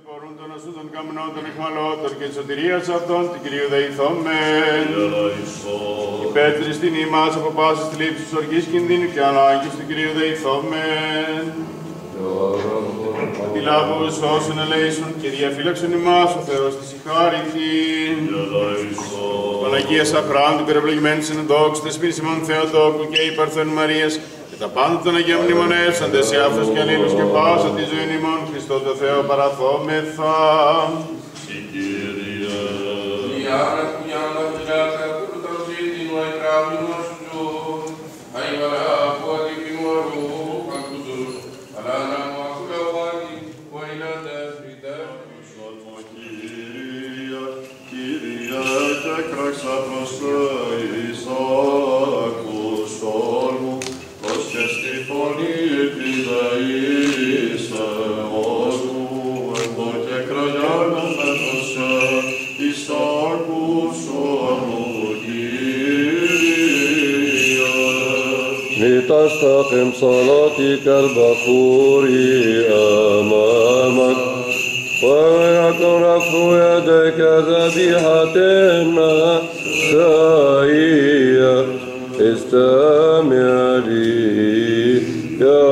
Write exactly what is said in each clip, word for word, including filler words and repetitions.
μπορούν των οσού των καμνών των εχμαλώτων και της σωτηρίας αυτών, την Κυρίου δεηθόμεν. Υπέρ της ρηστήν ημάς από πάσης θλίψης, οργής κινδύνου και ανάγκης του Κυρίου δεηθόμεν. Αντιλάβους όσων ελέησον και διαφύλαξον ημάς ο Θεός της ηχάρηθην. Παναγίας αχράντου περιευλογημένης εν δόξου θεσπίνης ημών Θεοτόκου και υπαρθών Μαρίας και τα πάντα των Αγίων μνημονεύσαντες σε αυτούς και αλλήλους και πάσα τη ζωή ημών Χριστό το Θεό παραθόμεθα. لتستقم صلاتك البخور أمامك ويكن رفع يديك ذبيحة مسائية استمع لي يا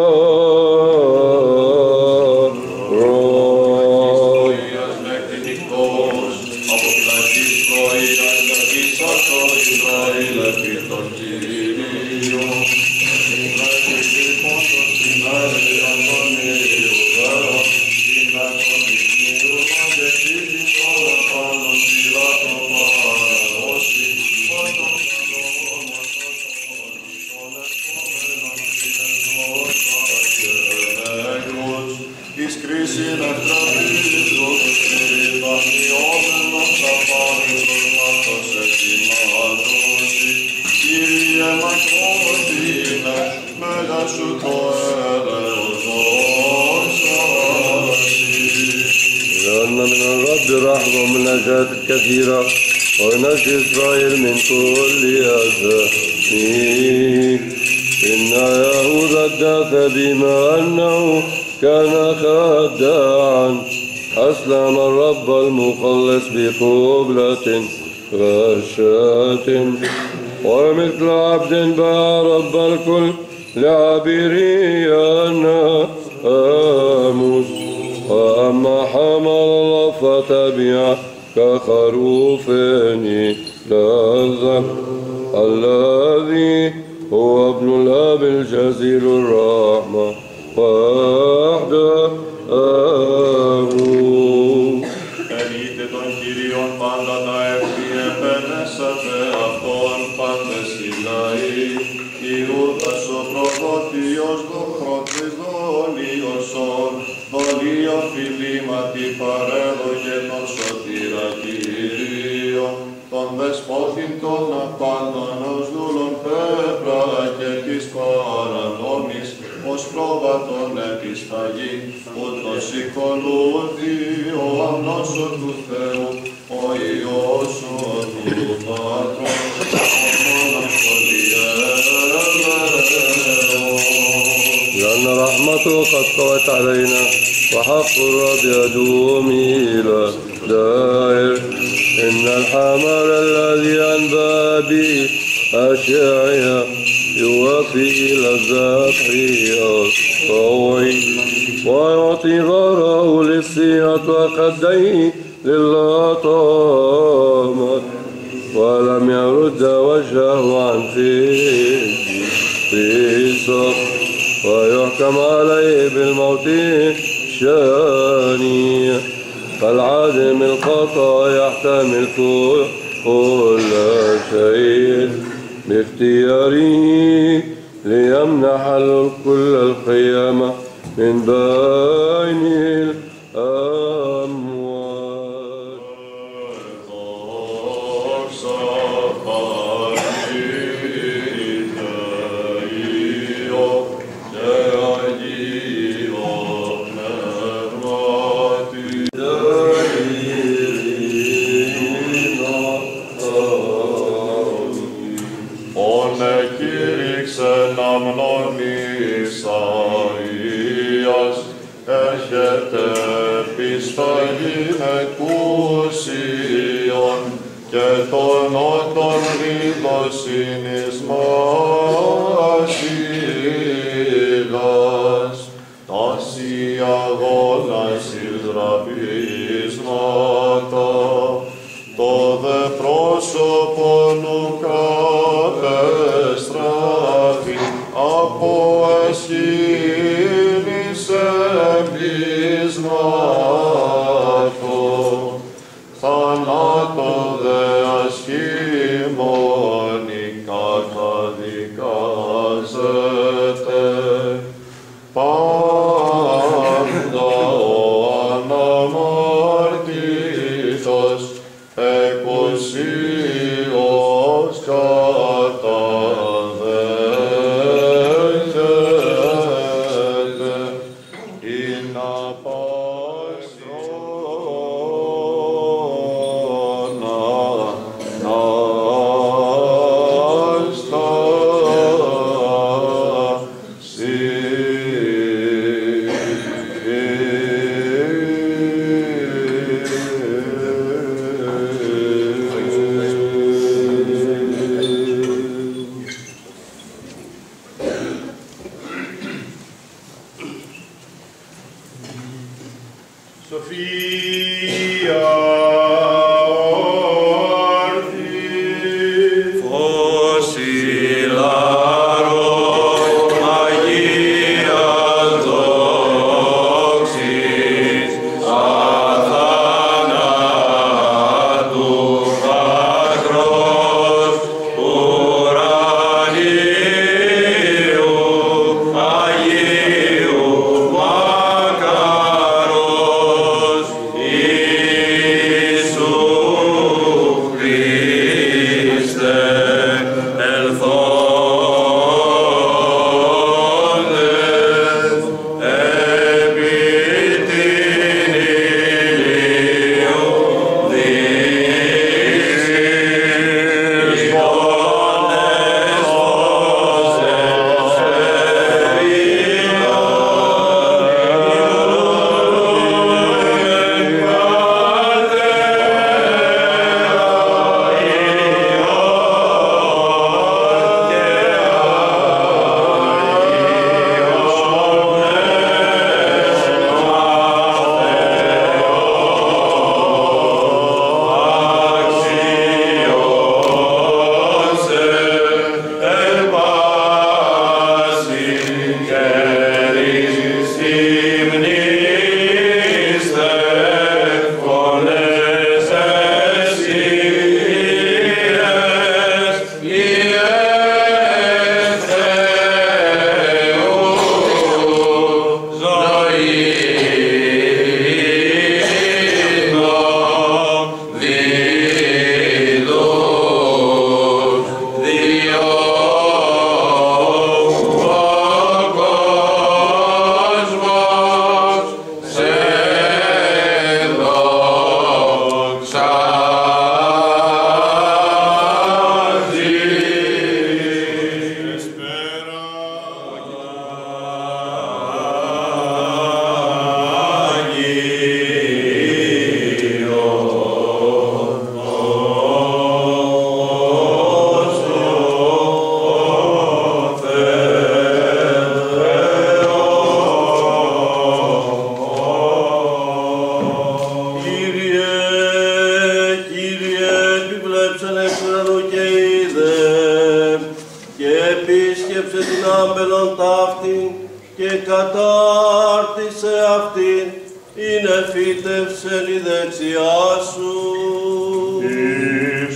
كثيرة ونجي إسرائيل من كل أذى إن يهوذا ادعى بما أنه كان خداعا أسلم الرب المخلص بقبلة غشاة ومثل عبد باع رب الكل لعبريانا آموس وأما حمل الله فتبع كخروف لذة الذي هو ابن الأب الجزيل الرحمة وحده Ενείτε των Κυρίων πάντα τα εύτη επένεσατε αυτόν πάντες οι λαοί. Ιούδας ο προδότιος δοχρότης δολίωσον, δολίο φιλήματι παρέδωκε τον σωτήρα Κύριον, τον δεσπότην των απάντων ως δούλων πέπρα και της παρανόμης, ως πρόβατον επισταγή, ούτως οικολούθη ο αμνόσο του Θεού, ο Υιός ο του Πατρός, ο μόνος πολυέλεος. لأن رحمته قد طوت علينا وحق الرب يدوم إلى دائر إن الحمل الذي أنبأ به أشعيا يوفي إلى الذبح الطوعي ويعطي ظهره للسيئة وخديه للطامة ولم يرد وجهه عن فيه في صف ويحكم عليه بالموت شانية فالعادم الخطأ يحتمل كل شيء باختياره ليمنح كل القيامة من بين الأموات. Αμνών Ισαΐας έρχεται πίσω γυναικούσιον και των ότων δίδωσιν εις μασίγας, τάση αγώνας εισραπίσματα, το δε πρόσωπον ου κατεστράφει από εσχήνης εμπλησμάτων, θανάτω δε ασχήμονικα καταδικάζεται, πάντα ο αναμάρτητος εκουσίως καταδέχεται, ειν απαστρώνα Σοφία όρθη, φως ηλάρων Αγίας δόξης, αθανάτου μακρός ουρανίου Αγίου μακαρός Ιησού Χριστέ ελθόντες επί την ηλίου δύσης πόνες φώσες επίσκεψε την άμπελον ταύτην και κατάρτισε αυτήν, είναι φύτευσεν η δεξιά σου. Εις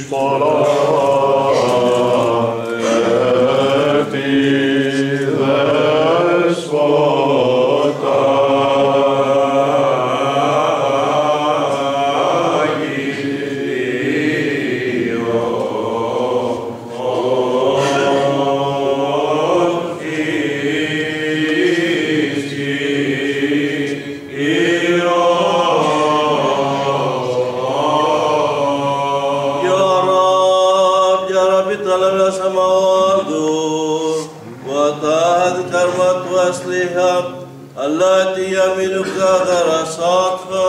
παράδετη δέσποτα αλλά τι αμήνου κάδαρα σάτχα.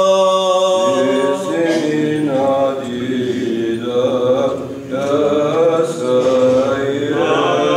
Εσύν αδίδα, κασάιρα.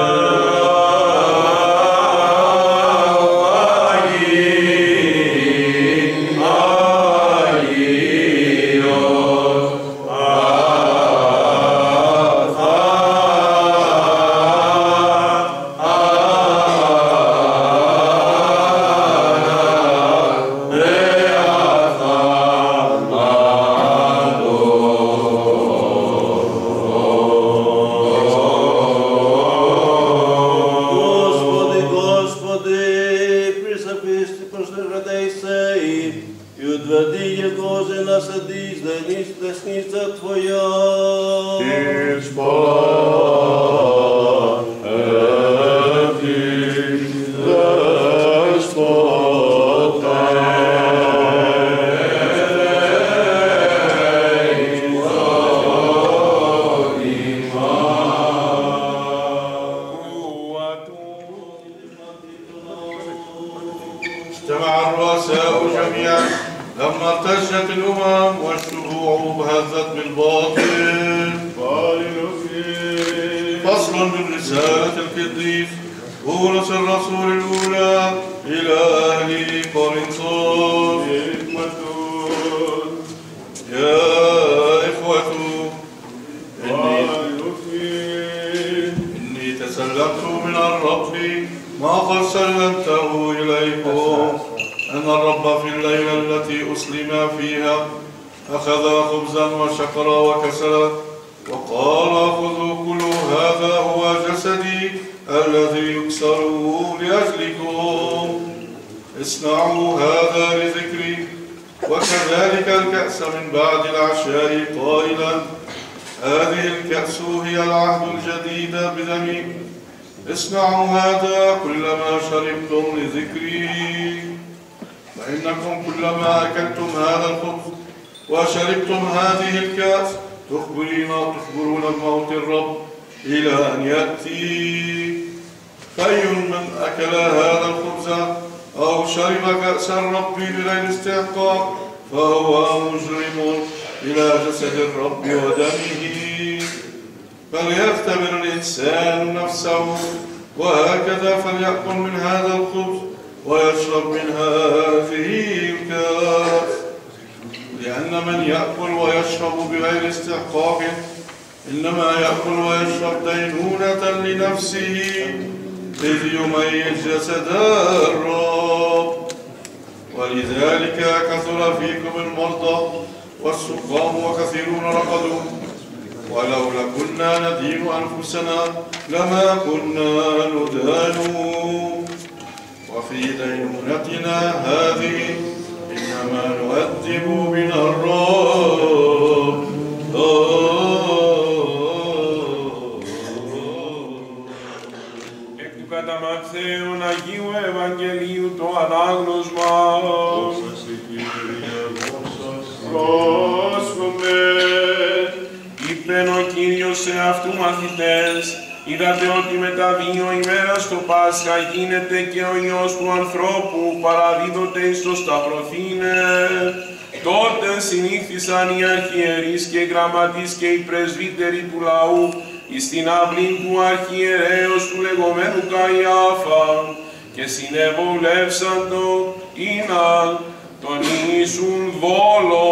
Και οι πρεσβύτεροι του λαού εις την αυλήν του αρχιερέως του λεγόμενου Καϊάφα και συνεβολεύσαντο ίνα τον Ιησούν δόλο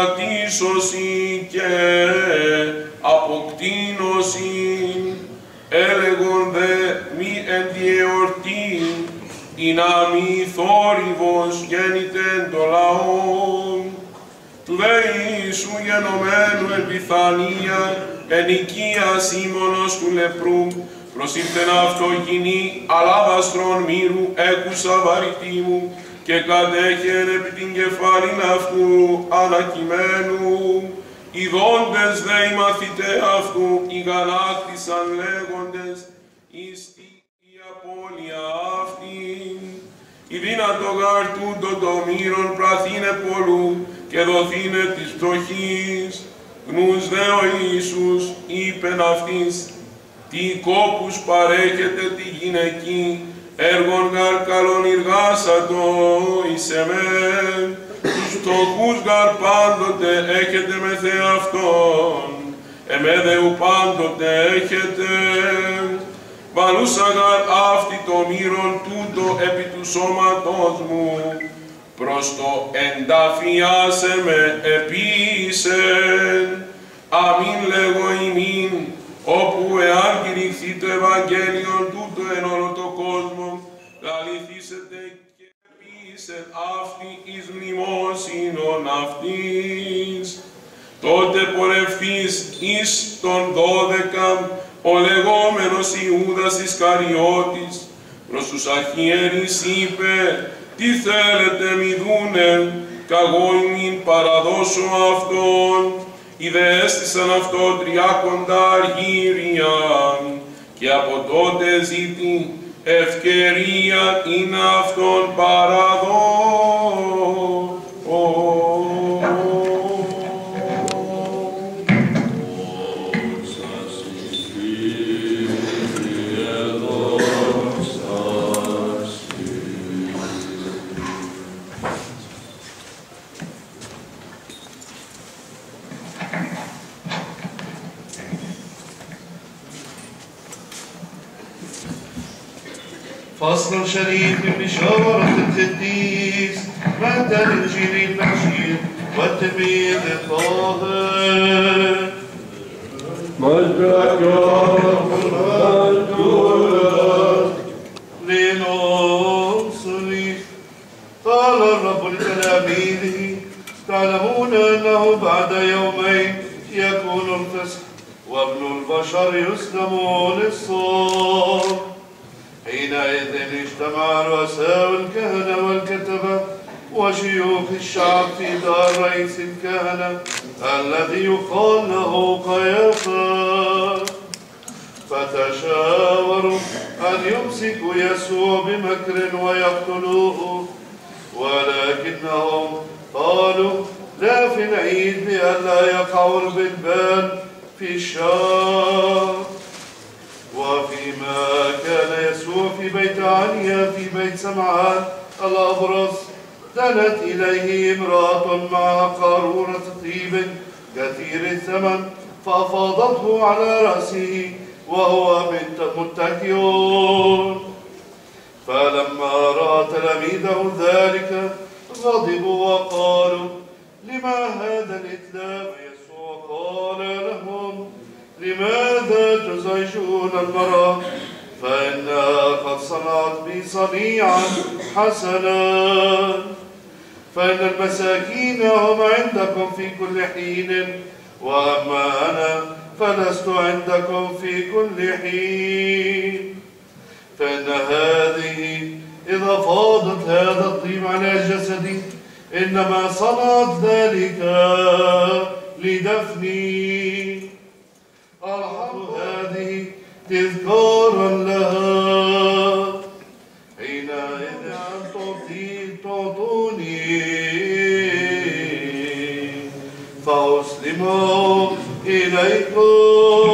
κρατήσωση και αποκτήνωση, έλεγον δε μη εν τη εορτή, ή να μη θόρυβος γέννηται εν το λαόν. Του δε Ιησού γενομένου εν Πιθανία, εν οικία Σίμωνος του λεπρού, προσήλθεν αυτό γυνή αλάβαστρον μύρου έκουσα βαρυτήμου, και κατέχεν επί την κεφάλην αυτού ανακειμένου. Οι δόντες δε οι μαθητέ αυτού ηγανάκτησαν λέγοντες εις η απώλεια αυτήν. Η δύνατο γάρ τούτο το μύρον πραθήνε πολλού και δοθήνε της φτωχής. Γνούς δε ο Ιησούς είπεν αυτής, τι κόπους παρέχεται τη γυναική, έργον γαρ καλόν εργάσατο εις εμέν, τους φτωχούς γαρ πάντοτε έχετε με Θεαυτόν, εμέ δεου πάντοτε έχετε. Βαλούσα γαρ αυτή το μύρον τούτο επί του σώματός μου, προς το ενταφιάσε με επίσεν. Αμήν λέγω ημίν, όπου εάν κηρυχθεί το Ευαγγέλιον τούτο εν όλο το κόσμο, λαληθήσετε και επίσεν αυτή εις μνημόσυνον αυτής. Τότε πορευθείς εις των δώδεκα, ο λεγόμενος Ιούδας Ισκαριώτης προς τους αρχιέρεις είπε, τι θέλετε μη δούνε, καγώ ημίν παραδώσω αυτόν. Ιδε έστησαν αυτό τριάκοντα αργύρια, και από τότε ζήτη ευκαιρία είναι αυτόν παραδώ. فصل شريف بشارة القديس مادة الإنجيل المجيد والتلميذ الطاهر. مجدك مجدولك لنصلي. قال الرب لتلاميذه تعلمون أنه بعد يومين يكون الفصح وابن البشر يسلم للصلب. حينئذ اجتمع رؤساء الكهنة والكتبة وشيوخ الشعب في دار رئيس الكهنة الذي يقال له قيافة، فتشاوروا أن يمسكوا يسوع بمكر ويقتلوه، ولكنهم قالوا لا في العيد لئلا يقع البلبال في الشام. وفيما كان يسوع في بيت عنيا في بيت سمعان الأبرص، دنت إليه امرأة معها قارورة طيب كثير الثمن، فأفاضته على رأسه وهو متكئ. فلما رأى تلاميذه ذلك غضبوا وقالوا لما هذا الإتلاف؟ يسوع قال لهم لماذا تزعجون المرأة؟ فإنها قد صنعت بي صنيعا حسنا. فإن المساكين هم عندكم في كل حين، وأما أنا فلست عندكم في كل حين. فإن هذه إذا فاضت هذا الطيب على جسدي إنما صنعت ذلك لدفني. الحمد هذه تذكارا لها. حينئذ أن تعطوني فأسلمه إليكم.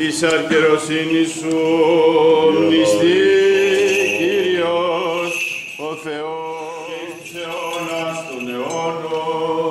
της αρκεροσύνης σου, μνηστή Κύριος, ο Θεός και εις τους αιώνας των αιώνων.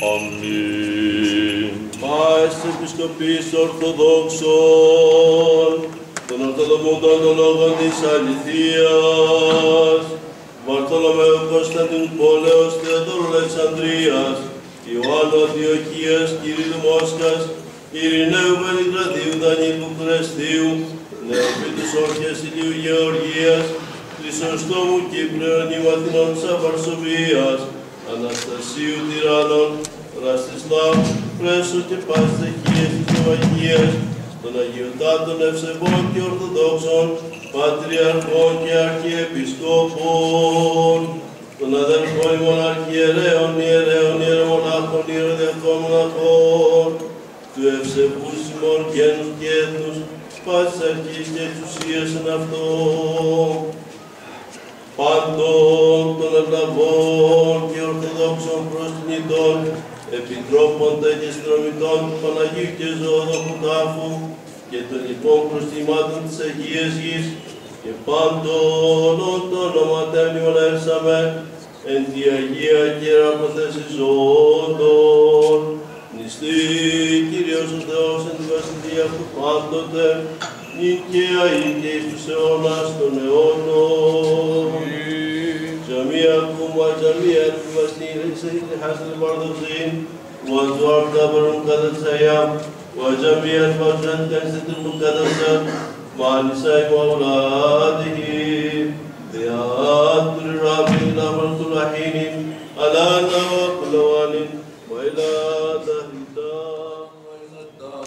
Αμήν. Μάες Επισκοπής Ορθοδόξων, των Ορθοδομούντων των λόγων της αληθείας, Βαρθολομαίου Κωνσταντίνου Πόλεως, Θεοδόρου Αλεξανδρίας, Ιωάννου Αντιοχίας, Κυρίου Μόσχας, Ειρηναίου Βελιγραδίου, Δανίλου Κρεστίου, Νεοφύτους Όρχιας Ηλίου Γεωργίας, Χρυσοστόμου Κύπριων, Νημαθηνών της Βαρσοβίας, Αναστασίου Τυράννων, Ραστισλάβ, Πρέσου και πάσης Εχίας της Νευμαγίας, των Αγιωτάτων Ευσεβών και Ορθοδόξων, Πατριαρχών και Αρχιεπισκόπων, των αδελφών ημών Αρχιερέων, Ιερέων, Ιερομονάχων, Ιεροδιακών Μοναχών, του ευσεβούς ημών γένους και έθνους, πάσης αρχής και εξουσίας εν αυτό, πάντων των ευλαβών και ορθοδόξων προσκυνητών, επιτρόπων και συνδρομητών του Παναγίου και Ζωοδόχου Τάφου και των λοιπών προστιμάτων της Αγίας Γης και πάντων των ονοματέων μνημονεύσαμε εν τη Αγία και Ιεραποθέση ζώντων. Νηστεί Κύριος ο Θεός εν τη βασιλεία του πάντοτε, νικαία ή και εις τους αιώνας των αιώνων. Jamia kuma jamia المسلمين سيد حسن المرضين وزوار دبر المقدسية وجميع الموجود كنيسة المقدسة مع نساء وأولاده ذيات للرب إلى من كل حين على كل وان وإلى دهر الدار وإلى الدار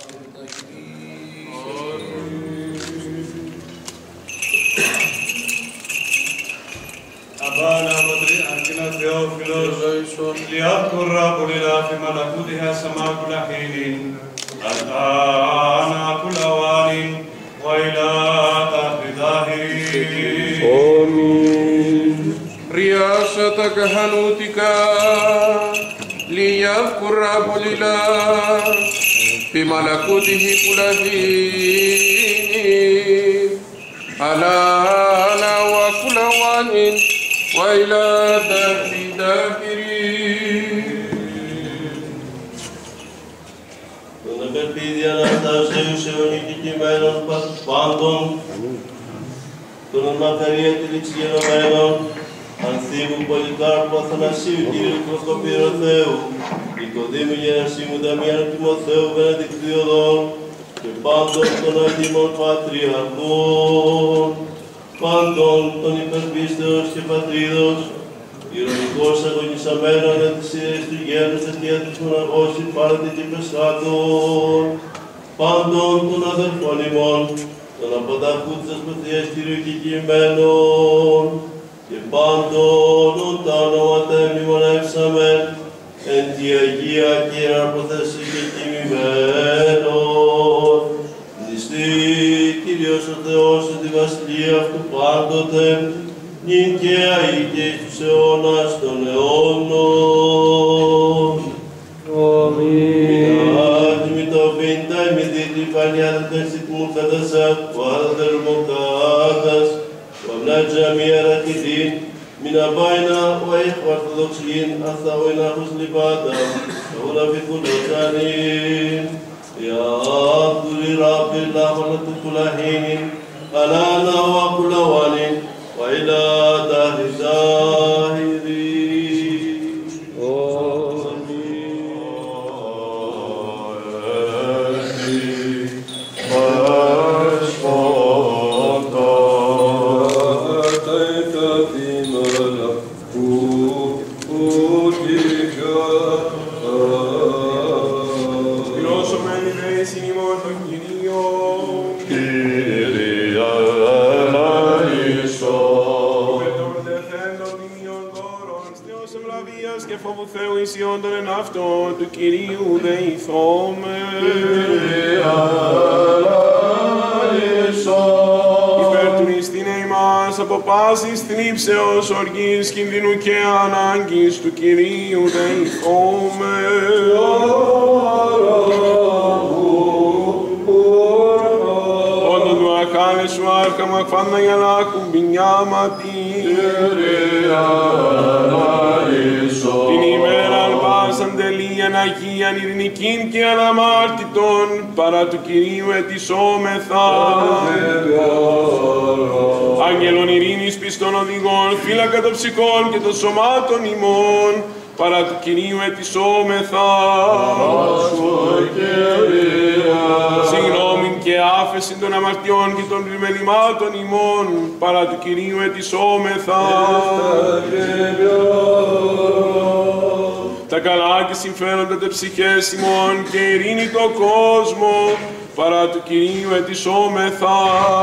Abana Madri Arkina Theophilos, Liat Kurra Pulila Fimalakutiha Samakulahin, Altana Kulawanin, Waila Tahridahin. Amin. Riasata Kahanutika, Liat Kurra Pulila, Fimalakutihi Kulahin, Alana wa Kulawanin, وإلى دهر داهرين. Τον επερπίδη Αναστασίου σε ονικημένων πάντων, τον μακαρία τυλιξιενωμένων, Ανθίμου Πολυκάρπου Αθανασίου Κύριου Προσκοπήρου Θεού, Νικοδήμου Γενεσίμου Δαμιάνου Τιμοθέου Βενεδικτιωδών και πάντων των Αγίμων Πατριαρχών, πάντων των υπερπίστεως και πατρίδος, ηρωνικός αγωνισαμένων εν της σειρές του γέρους αιτιάτους μοναχός υπάρτη και πεσχάτων, πάντων των αδελφών ημών, των αποταχούτας Πατρίας Κυρίου και κειμένων, και πάντων τα ονόματα μνημονεύσαμεν εν τη Αγία και Ιεραποθέση και τιμημένων. Νηστεί Κύριος ο Θεός εν τη βασιλεία αυτού πάντοτε, νικαία ή και εις τους αιώνας των αιώνων. Αμήν. Άτιμη το πίντα ημί δίτη παλιάδε τέσσιτμου κατασάτ, ο άδερμοκάτας, ο αμνάτζα μία ραχιδίν, μην αμπάινα ο έχ ορθοδοξίν, αθά ο ενάχος λιπάτα, ο λαβικουλοτσάνιν. يا عبد رب الأمر كل حين على نوى كل وان وإلى دهر الظاهرين. Και φόβου Θεού ισιόντων εν αυτό του Κυρίου δεηθώμε. Υπέρ του νηστήνε ημάς από πάσης θλίψεως, οργής, κινδύνου και ανάγκης του Κυρίου δεηθώμε. Μάρκα Μακφάννα Γιαννάκου Μπινιάματι. Την ημέραν πάσαν τελείαν Αγίαν ειρηνικήν και αναμάρτητον παρά του Κυρίου ετισόμεθα. Άγγελον ειρήνης πιστών οδηγών, φύλακα των ψυχών και των σωμάτων ημών, παρά του Κυρίου ετισόμεθα. Συγγνώμην και άφεση των αμαρτιών και των πλημελημάτων ημών, παρά του Κυρίου ετισόμεθα. Τα καλά και συμφέροντα τε ψυχές ημών και ειρήνη το κόσμο, παρά του Κυρίου ετισόμεθα.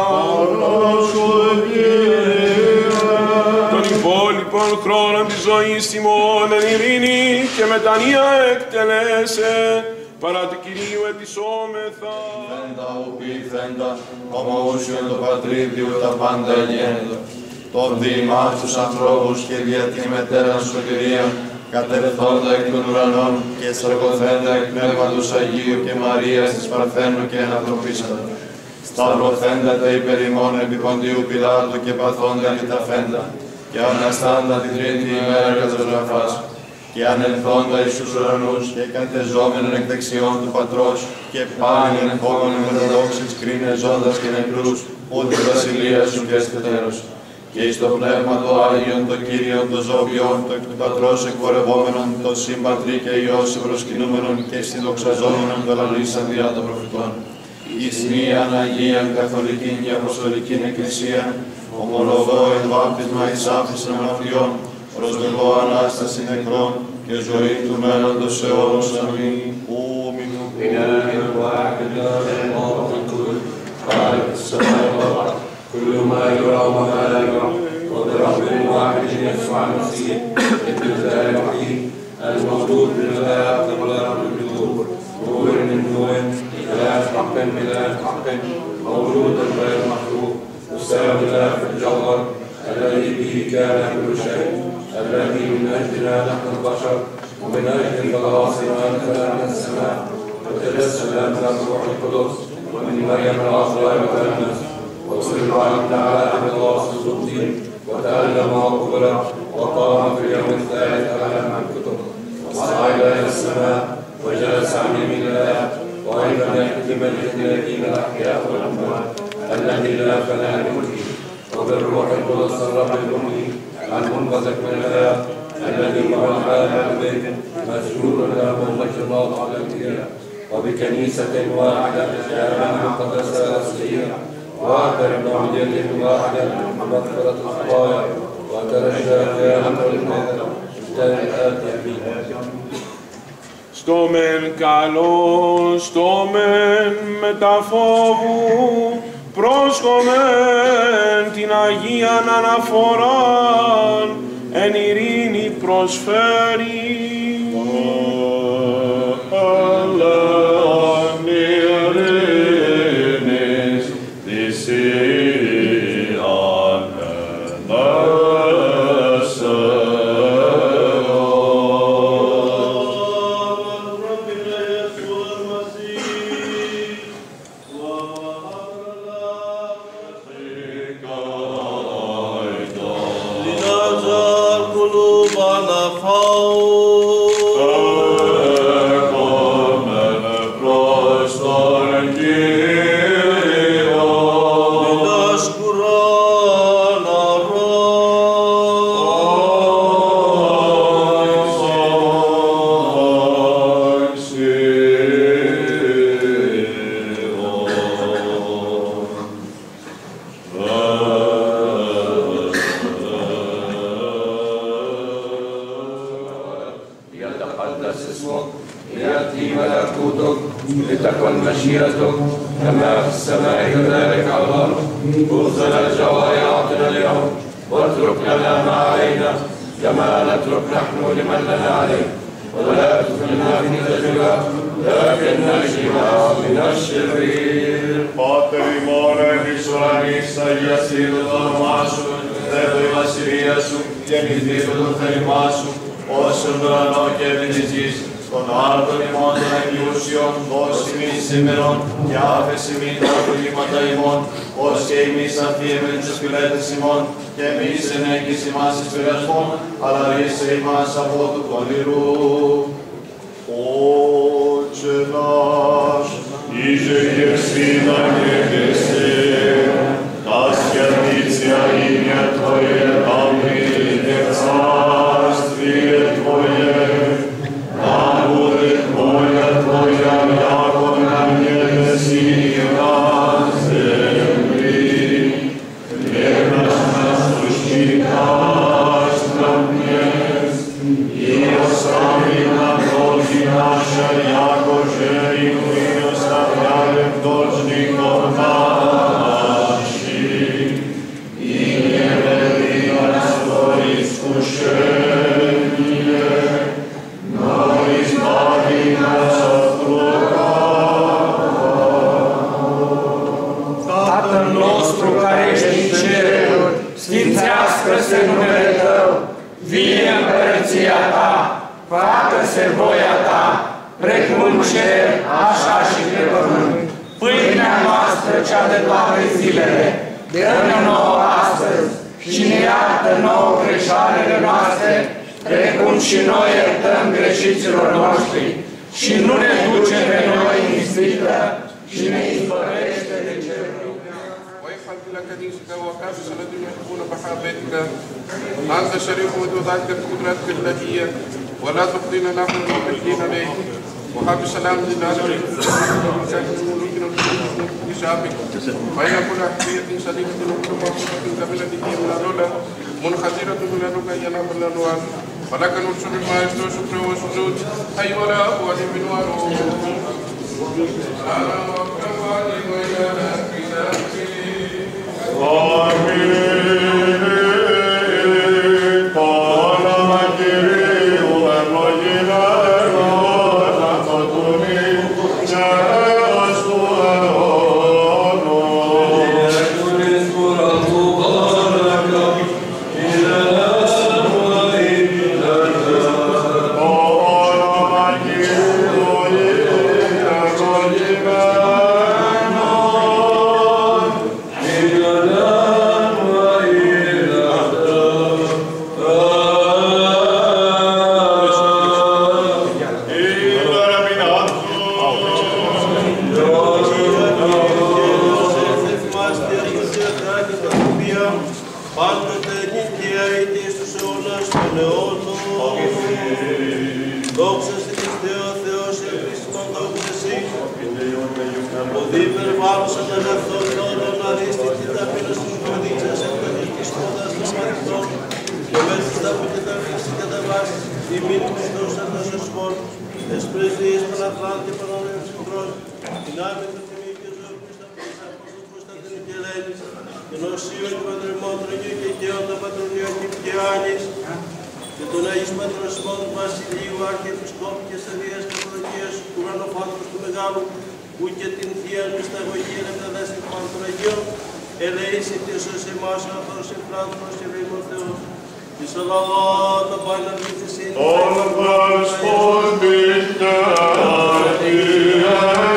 Των υπόλοιπων χρόνων της ζωής ημών εν ειρήνη και μετανία εκτελέσε, παρά του Κυρίου ετισόμεθα. Φέντα ουπίθεντα, ομοούσιον το πατρίδιου τα πάντα γένετο. Τον διημάς τους ανθρώπους και δια τη μετέραν σωτηρία, κατερθόντα εκ των ουρανών και στρακοθέντα εκ Πνεύματος Αγίου και Μαρίας της Παρθένου και ανθρωπίσαντα. Σταυρωθέντα τα υπερ ημών επί Ποντίου Πιλάτου και παθόντα και τα φέντα, και αναστάντα την τρίτη ημέρα καταστραφάς, και ανελθόντα εις τους ουρανούς και κατεζόμενον εκ δεξιών του Πατρός, και πάλι ενεχόμενον με τα δόξης κρίνες ζώντας και νεκρούς, ούτε βασιλεία σου και αισθητέρος. Και εις το Πνεύμα το Άγιον, το Κύριον, το Ζωοποιόν, το εκ του Πατρός εκπορευόμενον, το Συμπατρί και Υιός προσκυνούμενον και συνδοξαζόμενον βελαλήσαν διά των προφητών. Εις μίαν Αγίαν Καθολικήν και Αποστολικήν Εκκλησίαν, ομολογώ εν βάπτισμα εις άφησιν αμαρτιών, προσδελώ Ανάσταση νεκρών και ζωή του μέλλοντος αιώνος. Αμήν. Ου μηνού كل ما يرى وما لا يرى وبرب واحد يسوع المسيح ابن الله الوحيد المولود من الله قبل رب النور نور من نور اله حق بلا حق مولود غير مخلوق مستوى الله في الجوهر الذي به كان كل شيء الذي من اجلنا نحن البشر ومن اجل الخلاص انزل من السماء وتجسد من الروح القدس ومن مريم العذراء وتلمس وصلى تعالى على الله الصديق وتألم وقبل وقام في اليوم الثالث على من كتب وصعد إلى السماء وجلس عن يمين الله وأيضا يحكم الذين الأحياء والأموات الذي لا فناء لملكه وبالروح القدس الرب الأمي المنبثق من الله الذي هو العالم البيت مسجود له وجه الله على الكبير وبكنيسة واحدة جامعة مقدسة أصلية واعترف بعمديته واحدة مغفرة الخطايا وترجى قيامة الموتى الآتي أمين. Στο μεν καλό, στο μεν μεταφόβου, πρόσχομεν την Αγίαν αναφοράν, εν ειρήνη προσφέρει. Τον άρτον ημών των εγγλούσιων, δώσει ημίν σήμερον, και άφεση ημίν τα οφειλήματα ημών, ως και εμείς αφιέμεν τους φιλέτες ημών, και εμείς ενέγγις ημάς εις πειρασμόν, αλλά ρίσε ημάς από του πονηρού. Ότσε μας, Иже Ексина небесе, да святится имя Твое, да придет царствие Твое, да будет воля Твоя, яко на небеси и на земли. Хлеб наш насущный дашь нам днес, и остави нам долги наши, яко же и мы оставляем должников наших, и не веди нас во искушение, но избави нас от лукавого. Tatăl nostru care ești în ceruri, sfințească-se numele Tău, vie împărăția Ta, facă-se voia Ta, precum în cer, așa și pe pământ. Pâinea noastră, cea de toate zilele, dă-ne nouă astăzi și ne iartă nouă greșalele noastre, precum și noi iertăm greșiților noștri. Și nu ne duce pe noi în ispită și ne izbăvește de cel rău. ويفعل لك كنيسك وكافس الذين يحبون محبتك أنت شريف وذاك بقدرتك التي ولا تقضينا نحن المؤمنين عليه وحب السلام لله وسائر الملوك بشعبك وإلى كل حفية سليمة وكل مغفرة كاملة هي من الأولى منخدرة من الأولى ينام الأنوار ولك نرسل ما يسلو شكر وسجود أي ولا أبوال من وروح أنا وأكرم عليم وإلى Τον Господь,